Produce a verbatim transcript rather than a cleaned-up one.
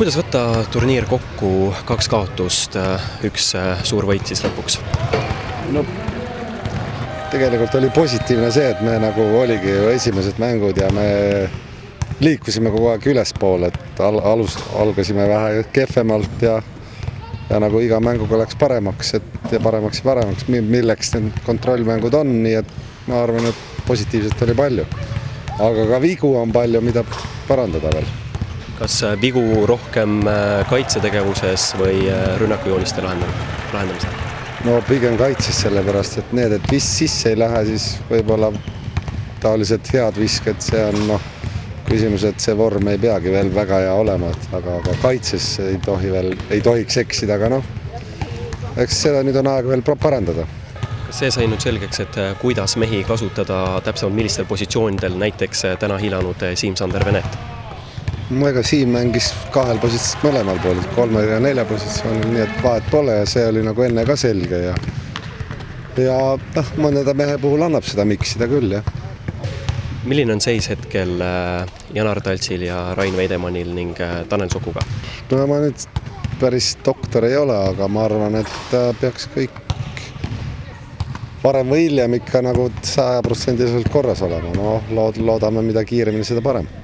Kuidas võtta turniir kokku, kaks kaotust, üks suur võit siis lõpuks? No, tegelikult oli positiivne see, et me nagu oligi ju esimesed mängud ja me liikusime kogu aeg ülespoole, et al alus, algasime vähe kehvemalt ja, ja nagu iga mänguga läks paremaks, et ja paremaks ja paremaks, milleks need kontrollmängud on, nii et ma arvan, et positiivselt oli palju. Aga ka vigu on palju, mida parandada veel. Kas vigu rohkem kaitsetegevuses või rünnakujooniste lahendamisel? No pigem kaitses sellepärast, et need, et vis sisse ei lähe, siis võib-olla taoliselt head visked, see on noh, küsimus, et see vorm ei peagi veel väga hea olema, aga, aga kaitses ei tohi veel, ei tohiks eksida, aga noh, eks seda nüüd on aeg veel parandada. Kas see sai nüüd selgeks, et kuidas mehi kasutada täpsemalt millistel positsioonidel, näiteks täna hilanud Siim-Sander Venet? Ega Siim mängis kahel positsioonil mõlemal pool, kolme ja nelja positsioonil, nii et vahet pole ja see oli nagu enne ka selge ja ja noh, mõneda mehe puhul annab seda miksida küll, jah. Milline on seis hetkel Janar Taltsil ja Rain Veidemannil ning Tanel Sokuga? No ma nüüd päris doktor ei ole, aga ma arvan, et peaks kõik varem või hiljem ikka nagu saja protsendiliselt korras olema. No loodame, mida kiiremini, seda parem.